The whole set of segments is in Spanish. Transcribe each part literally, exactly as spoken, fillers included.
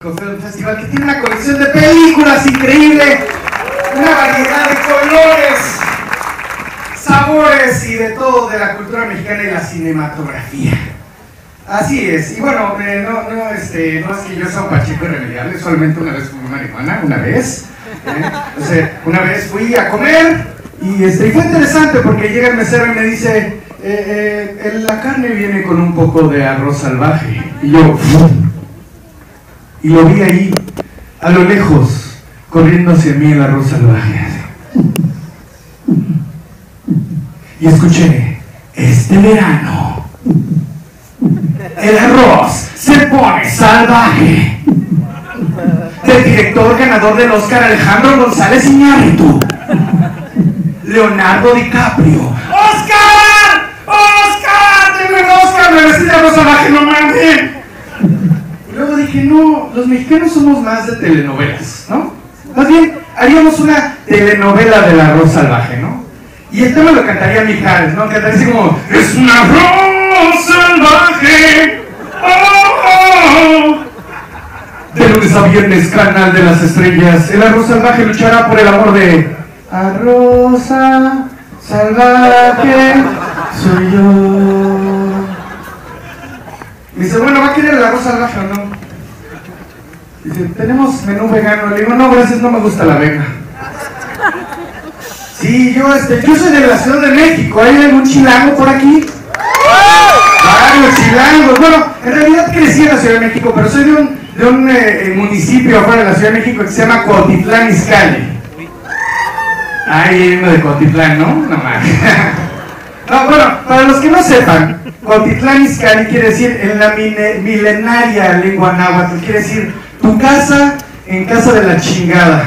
Film Festival, que tiene una colección de películas increíble, una variedad de colores, sabores y de todo de la cultura mexicana y la cinematografía. Así es, y bueno, eh, no, no, este, no es que yo sea un pacheco irremediable, solamente una vez fumé marihuana, una vez, ¿eh? O sea, una vez fui a comer y, este, y fue interesante porque llega el mesero y me dice, eh, eh, la carne viene con un poco de arroz salvaje, y yo, y lo vi ahí, a lo lejos, corriendo hacia mí el arroz salvaje, y escuché, este verano el arroz se pone salvaje. Del director ganador del Oscar Alejandro González Iñárritu, Leonardo DiCaprio. ¡Oscar! ¡Oscar! ¡Tengo el Oscar! ¡Me vestí de arroz salvaje, no mames! Y luego dije, no, los mexicanos somos más de telenovelas, ¿no? Más bien, haríamos una telenovela del arroz salvaje, ¿no? Y el tema lo cantaría Mijares, ¿no? Cantaría así como, es un arroz salvaje. Oh, oh. De lunes a viernes, canal de las estrellas, el arroz salvaje luchará por el amor de arroz salvaje, soy yo. Dice, bueno, ¿va a querer el arroz salvaje o no? Dice, tenemos menú vegano. Le digo, no, gracias, no me gusta la vega. Sí, yo, este, yo soy de la Ciudad de México. ¿Hay algún chilango por aquí? Varios chilangos. Bueno, en realidad crecí en la Ciudad de México, pero soy de un, de un eh, municipio afuera de la Ciudad de México que se llama Cuautitlán Izcalli. Ay, hay uno de Cuautitlán, ¿no? No más. No, bueno, para los que no sepan, Cuautitlán Izcalli quiere decir en la mine, milenaria lengua náhuatl, quiere decir tu casa en casa de la chingada.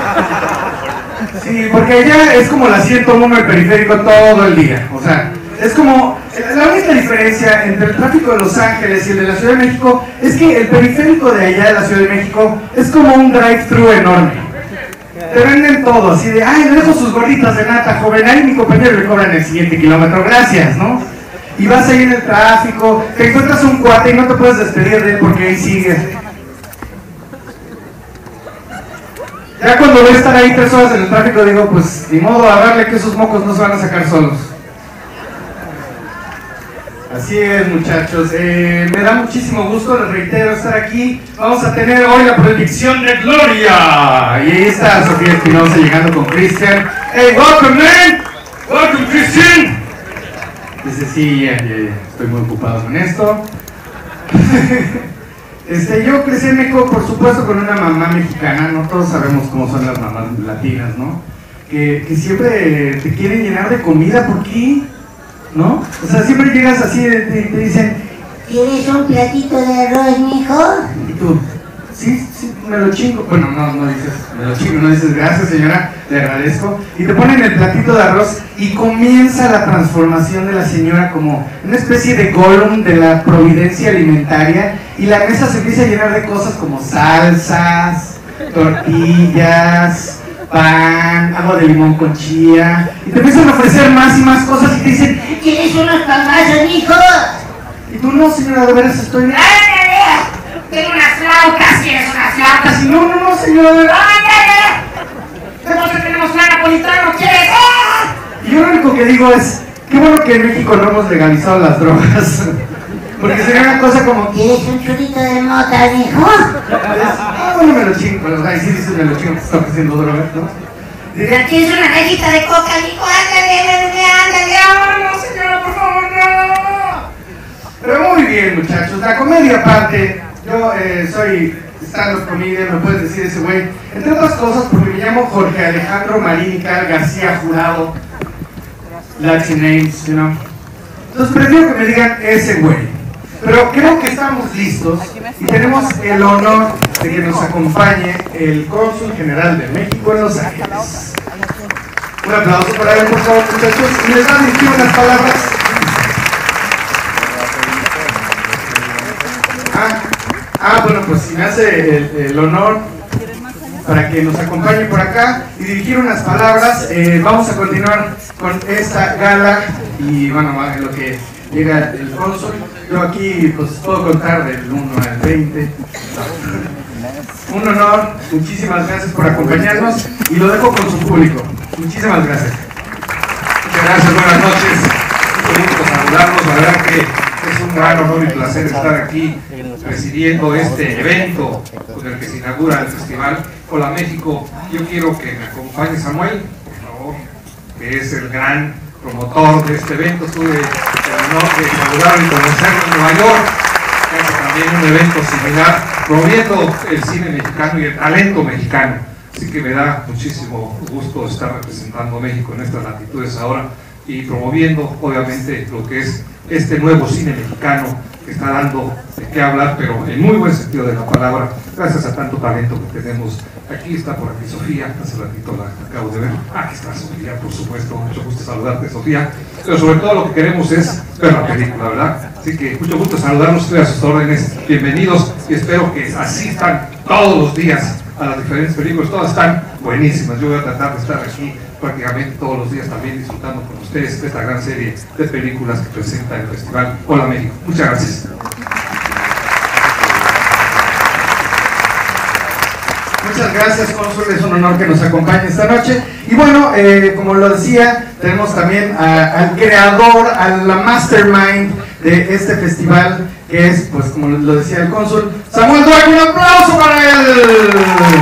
Sí, porque allá es como la ciento uno el periférico todo el día. O sea, es como, la única diferencia entre el tráfico de Los Ángeles y el de la Ciudad de México es que el periférico de allá de la Ciudad de México es como un drive-thru enorme. Te venden todo, así de, ay, le dejo sus gorditas de nata, joven, ahí mi compañero le cobran el siguiente kilómetro, gracias, ¿no? Y vas ahí en el tráfico, te encuentras un cuate y no te puedes despedir de él porque ahí sigue. Ya cuando voy a estar ahí tres horas en el tráfico digo, pues, ni modo, a darle que esos mocos no se van a sacar solos. Así es, muchachos, eh, me da muchísimo gusto, les reitero, estar aquí. Vamos a tener hoy la predicción de Gloria. Y ahí está Sofía Espinosa llegando con Cristian. Hey, welcome, man. Welcome, Cristian. Dice, sí, ya, ya, ya, estoy muy ocupado con esto. Este, yo crecí en México, por supuesto, con una mamá mexicana. No todos sabemos cómo son las mamás latinas, ¿no? Que, que siempre te quieren llenar de comida, ¿por qué? ¿No? O sea, siempre llegas así, te, te dicen, ¿quieres un platito de arroz, mijo? Y tú, sí, sí, me lo chingo. Bueno, no, no dices, me lo chingo, no dices, gracias señora, le agradezco. Y te ponen el platito de arroz y comienza la transformación de la señora como una especie de Gollum de la providencia alimentaria. Y la mesa se empieza a llenar de cosas como salsas, tortillas, pan, agua de limón con chía, y te empiezan a ofrecer más y más cosas y te dicen, ¿quieres unos pambazos, mijo? y tú, no señora, de veras estoy... ¡Ándale! Tengo unas flautas, ¿quieres unas flautas? Y no, no, no señora, de veras... ¡Ándale! Nosotros tenemos flan napolitano, ¿quieres? ¡Ah! Y yo lo único que digo es, qué bueno que en México no hemos legalizado las drogas, porque sería una cosa como... ¿Quieres un churrito de mota, mijo? Ah, bueno, me lo chingo, pero ahí sí dices me lo chingo, que está ofreciendo drogas, ¿no? Diría, ¿quieres una cajita de coca, mijo? ¡Ándale, ándale, ándale! ¡Ah, no, señora, por favor, no! Pero muy bien, muchachos, la comedia aparte, yo eh, soy stand-up comedian, me puedes decir ese güey, entre otras cosas porque me llamo Jorge Alejandro Marín y Cal García Jurado, Latin names, you know. Entonces prefiero que me digan ese güey. Pero creo que estamos listos y tenemos el honor de que nos acompañe el Cónsul General de México en Los Ángeles. Un aplauso para él, por favor, muchachos. Y les va a dirigir unas palabras. Ah, ah, bueno, pues si me hace el, el honor para que nos acompañe por acá y dirigir unas palabras, eh, vamos a continuar con esta gala y bueno, en lo que llega el cónsul. Yo aquí pues puedo contar del uno al veinte. Un honor, muchísimas gracias por acompañarnos y lo dejo con su público. Muchísimas gracias. Muchas gracias, buenas noches. Mucho gusto saludarlos. La verdad que es un gran honor y placer estar aquí presidiendo este evento con el que se inaugura el festival Hola México. Yo quiero que me acompañe Samuel, por favor, que es el gran promotor de este evento. Tuve el honor de saludarlo y conocerlo en Nueva York, que hace también un evento similar, promoviendo el cine mexicano y el talento mexicano. Así que me da muchísimo gusto estar representando a México en estas latitudes ahora y promoviendo, obviamente, lo que es este nuevo cine mexicano que está dando de qué hablar, pero en muy buen sentido de la palabra, gracias a tanto talento que tenemos. Aquí está por aquí Sofía, hace ratito la acabo de ver. Aquí está Sofía, por supuesto, mucho gusto saludarte, Sofía. Pero sobre todo lo que queremos es ver la película, ¿verdad? Así que mucho gusto saludarlos, estoy a sus órdenes, bienvenidos y espero que asistan todos los días a las diferentes películas, todas están buenísimas. Yo voy a tratar de estar aquí prácticamente todos los días también disfrutando con ustedes de esta gran serie de películas que presenta el Festival Hola México. Muchas gracias. Muchas gracias, cónsul, es un honor que nos acompañe esta noche. Y bueno, eh, como lo decía, tenemos también a, al creador, a la mastermind de este festival, que es, pues como lo decía el cónsul, Samuel Duarte. ¡Un aplauso para él!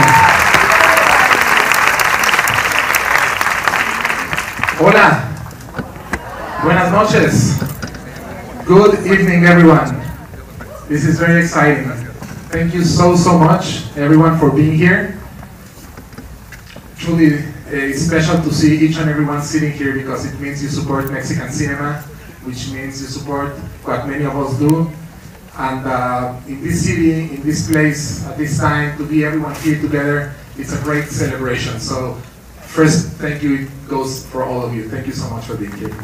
Hola, buenas noches. Good evening, everyone. This is very exciting. Thank you so, so much, everyone, for being here. Truly, uh, it's special to see each and everyone sitting here because it means you support Mexican cinema, which means you support what many of us do. And uh, in this city, in this place, at this time, to be everyone here together, it's a great celebration. So, first, thank you. It goes for all of you. Thank you so much for being here.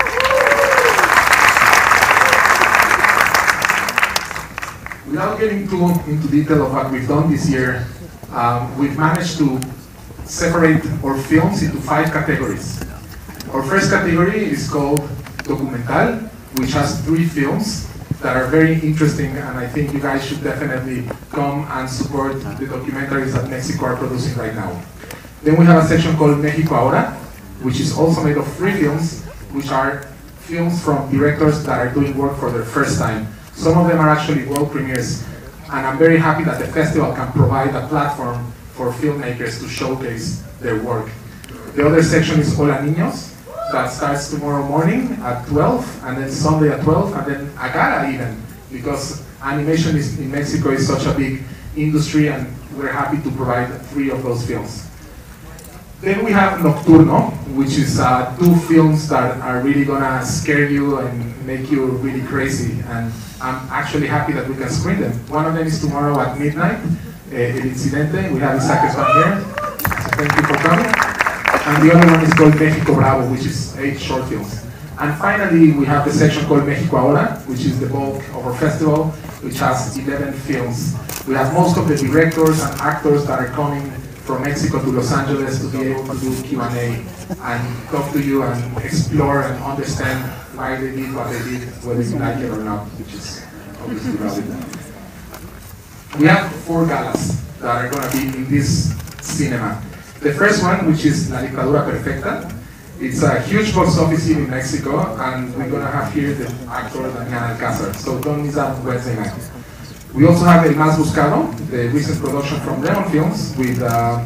Without getting too into detail of what we've done this year, um, we've managed to separate our films into five categories. Our first category is called Documental, which has three films that are very interesting, and I think you guys should definitely come and support the documentaries that Mexico are producing right now. Then we have a section called México Ahora, which is also made of three films, which are films from directors that are doing work for their first time. Some of them are actually world premieres, and I'm very happy that the festival can provide a platform for filmmakers to showcase their work. The other section is Hola Niños, that starts tomorrow morning at twelve, and then Sunday at twelve, and then Agara even, because animation is, in Mexico is such a big industry, and we're happy to provide three of those films. Then we have Nocturno, which is uh, two films that are really gonna scare you and make you really crazy, and I'm actually happy that we can screen them. One of them is tomorrow at midnight, uh, El Incidente. We have Isaac Esban here, so thank you for coming. And the other one is called México Bravo, which is eight short films. And finally, we have the section called México Ahora, which is the bulk of our festival, which has eleven films. We have most of the directors and actors that are coming from Mexico to Los Angeles to be able to do Q and A and talk to you and explore and understand why they did what they did, whether you like it or not, which is obviously relevant. We have four galas that are going to be in this cinema. The first one, which is La Dictadura Perfecta, it's a huge box office here in Mexico, and we're going to have here the actor Damián Alcázar, so don't miss out on Wednesday night. We also have El Más Buscado, the recent production from Lemon Films, with uh,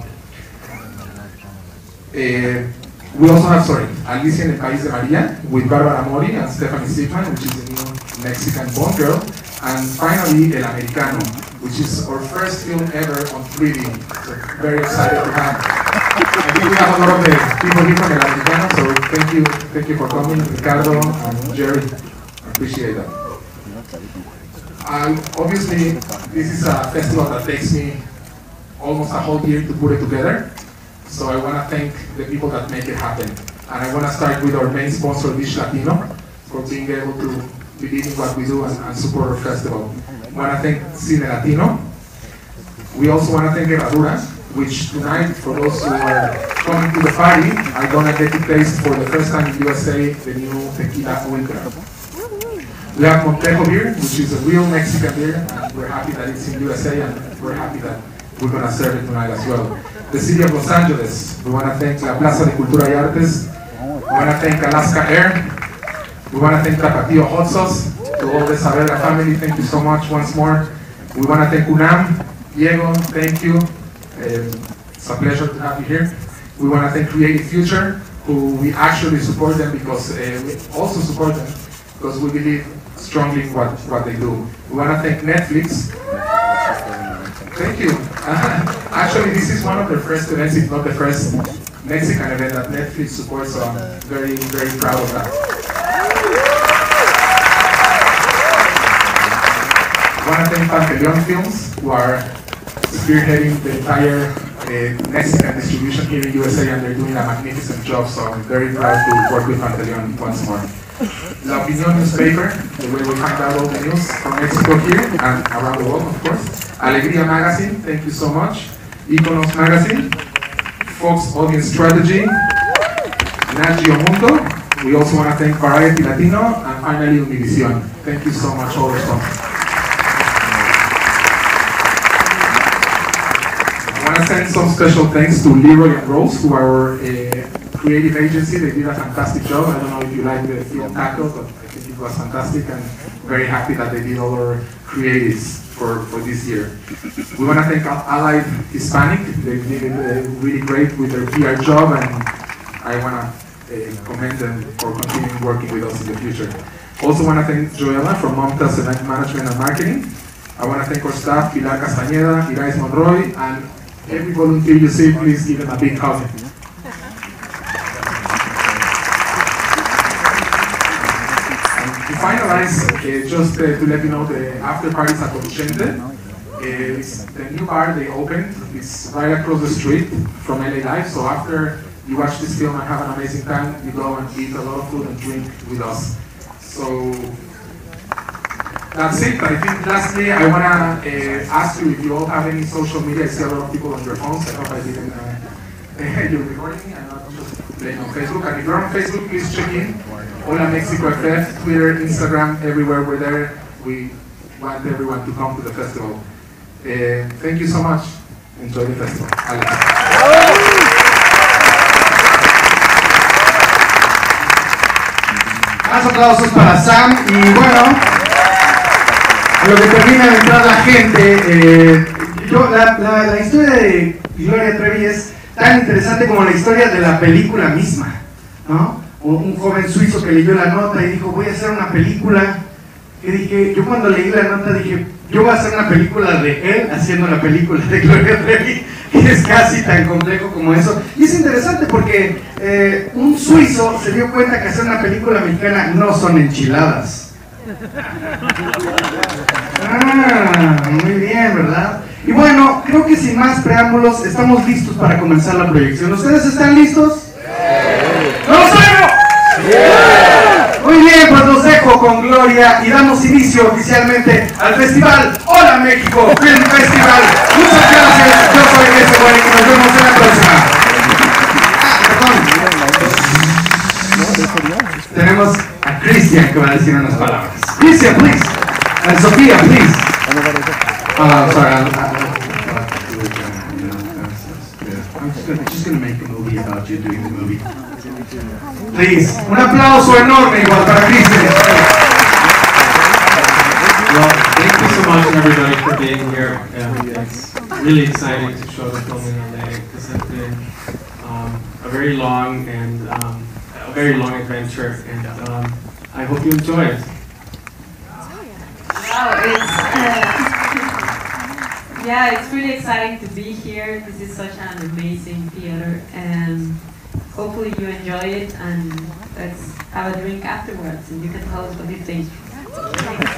uh, we also have, sorry, Alicia en el País de María, with Bárbara Mori and Stephanie Sigman, which is the new Mexican Bond girl, and finally El Americano, which is our first film ever on three D, so very excited to have. I think we have a lot of the people here from El Americano, so thank you, thank you for coming, Ricardo and Jerry, I appreciate that. Um, obviously, this is a festival that takes me almost a whole year to put it together. So I want to thank the people that make it happen. And I want to start with our main sponsor, Dish Latino, for being able to believe in what we do and, and support our festival. I want to thank Cine Latino. We also want to thank Herradura, which tonight, for those who are coming to the party, are going to get to taste for the first time in U S A the new Tequila Ultra. Leon Montejo beer, which is a real Mexican beer, and we're happy that it's in U S A, and we're happy that we're going to serve it tonight as well. The City of Los Angeles, we want to thank La Plaza de Cultura y Artes, we want to thank Alaska Air, we want to thank Tapatio Hot Sauce, to all the Saavedra family, thank you so much once more. We want to thank UNAM, Diego, thank you, uh, it's a pleasure to have you here. We want to thank Creative Future, who we actually support them because uh, we also support them because we believe strongly in what, what they do. We want to thank Netflix. Thank you. Uh, actually, this is one of the first events, if not the first Mexican event that Netflix supports, so I'm very, very proud of that. I want to thank Panteleon Films, who are spearheading the entire uh, Mexican distribution here in U S A, and they're doing a magnificent job, so I'm very proud to work with Panteleon once more. La Opinión newspaper, the way we find out all the news from Mexico here and around the world, of course. Alegría Magazine, thank you so much. Iconos Magazine, Fox Audience Strategy, Nat Geo Mundo. We also want to thank Variety Latino, and finally Univision. Thank you so much, all the sponsors. I want to send some special thanks to Leroy and Rose, who are our uh, creative agency. They did a fantastic job. I don't know if you like the film Taco, but I think it was fantastic, and very happy that they did all our creatives for, for this year. We want to thank Allied Hispanic. They did it uh, really great with their P R job, and I want to uh, commend them for continuing working with us in the future. Also want to thank Joella from Momtas Event Management and Marketing. I want to thank our staff, Pilar Castañeda, Irais Monroy, and every volunteer you see, please give them a big hug. To finalize, uh, just uh, to let you know, the after party is at Ochente. Uh, it's the new bar they opened. It's right across the street from L A Live. So after you watch this film and have an amazing time, you go and eat a lot of food and drink with us. So that's it. I think lastly, I want to uh, ask you if you all have any social media. I see a lot of people on their phones. I hope I didn't. Uh, you're recording me. I'm not just playing on Facebook. And if you're on Facebook, please check in. Hola Mexico F F, Twitter, Instagram, everywhere we're there. We want everyone to come to the festival. Uh, thank you so much. Enjoy the festival. Alex. Más aplausos para Sam. Y bueno, a lo que termina de entrar la gente, eh, yo, la, la, la historia de Gloria Trevi es tan interesante como la historia de la película misma, ¿no? Un joven suizo que leyó la nota y dijo, voy a hacer una película. Y dije, yo cuando leí la nota dije, yo voy a hacer una película de él haciendo la película de Gloria Trevi. Y es casi tan complejo como eso. Y es interesante porque eh, un suizo se dio cuenta que hacer una película mexicana no son enchiladas. Ah, muy bien, ¿verdad? Y bueno, creo que sin más preámbulos estamos listos para comenzar la proyección. ¿Ustedes están listos? ¡No los oigo! Muy bien, pues los dejo con Gloria y damos inicio oficialmente al festival Hola México Film Festival. Muchas gracias, yo soy Jesse Bueno y nos vemos en la próxima. Perdón. Tenemos a Cristian que va a decir unas palabras. Cristian, please. And Sofía, please. Uh, sorry, I'm, I'm just gonna, just gonna make a movie about you doing the movie. Please, un aplauso enorme igual para Cristian. Well, thank you so much everybody for being here. Um, it's really exciting to show the film in L A. This has been um, a very long and um, a very long adventure, and um, I hope you enjoy it. Wow, it's, uh, yeah, it's really exciting to be here. This is such an amazing theater, and hopefully you enjoy it, and let's have a drink afterwards, and you can tell us what you think. Thanks.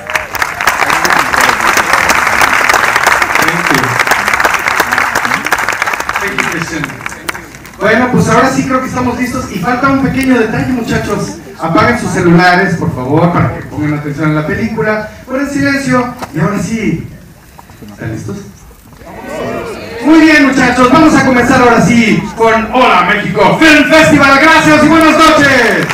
Thank you, Christian. Bueno, pues ahora sí creo que estamos listos y falta un pequeño detalle, muchachos. Apaguen sus celulares, por favor, para que pongan atención a la película. Ponen silencio y ahora sí. ¿Están listos? Muy bien, muchachos, vamos a comenzar ahora sí con Hola México Film Festival. Gracias y buenas noches.